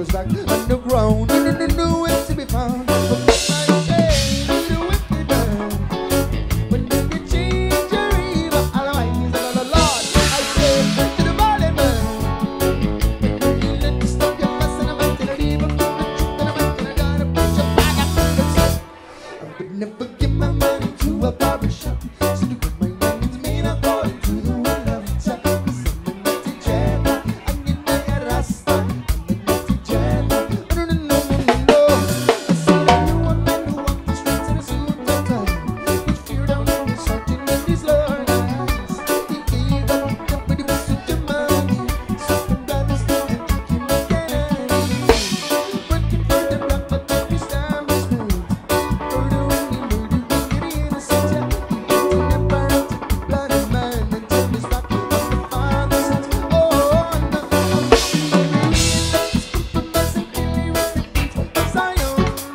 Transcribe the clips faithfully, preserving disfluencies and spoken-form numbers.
goes back underground. No, no, no, nowhere to be found. But my shame, do it be done. When you can change your evil, otherwise, oh Lord, I say to the valley man. When you let me stop your fuss and I'm acting an evil, the truth and I'm acting a God, I push your back up to the top. I would never give my money to a barber shop. So do my name's mean according to the will of Jah. Cause I'm a naughty Jedi, I'm in my Rasta. I'm a naughty Jedi. No, no, no, no, no, no. I see that you a man who walk the streets in a suit and tie. With fear down on his heart and in his Lord eyes. He gave up the body was such a money. Something bad is going to take him again. Working for the black but the establishment. Murder and the murder, getting innocent. Yeah, he gets in the bar and took the blood of man and turned his back on the Father said, oh, no, I'm compromising any refugees of Zion.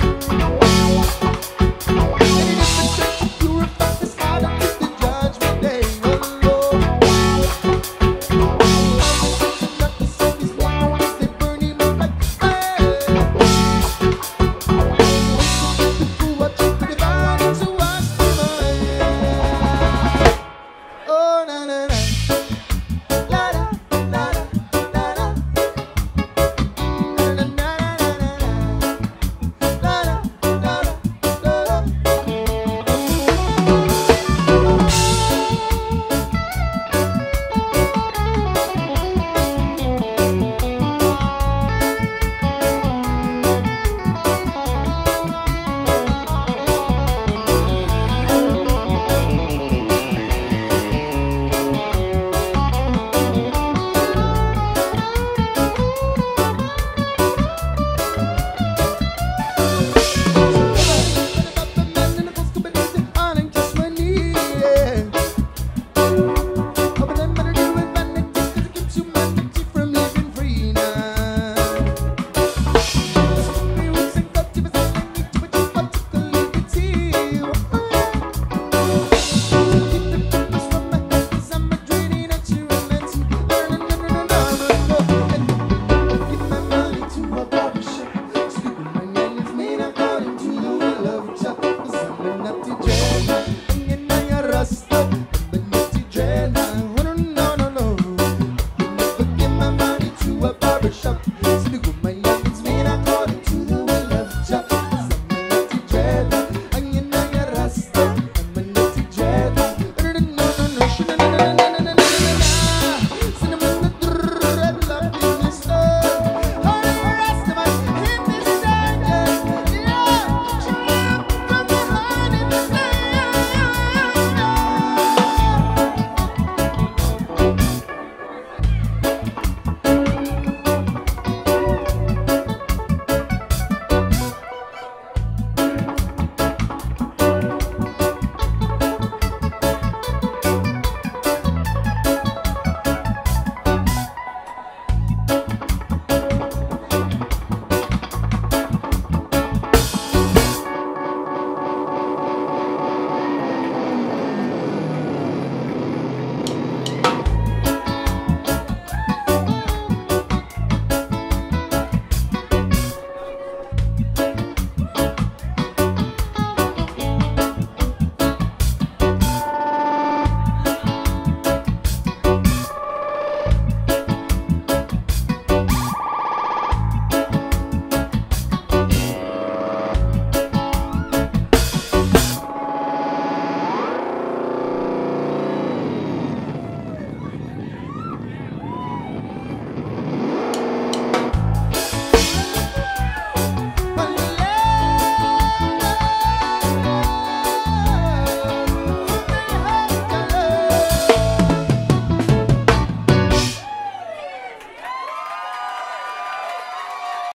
Any different church to purify his heart until the judgment day, oh Lord. Not to save his life, they burn him up like fire. People watching for the violence to wash the mind. Oh, na na na. La da, la da, la da. Na na na na na na. La da, la da, la da. Shop.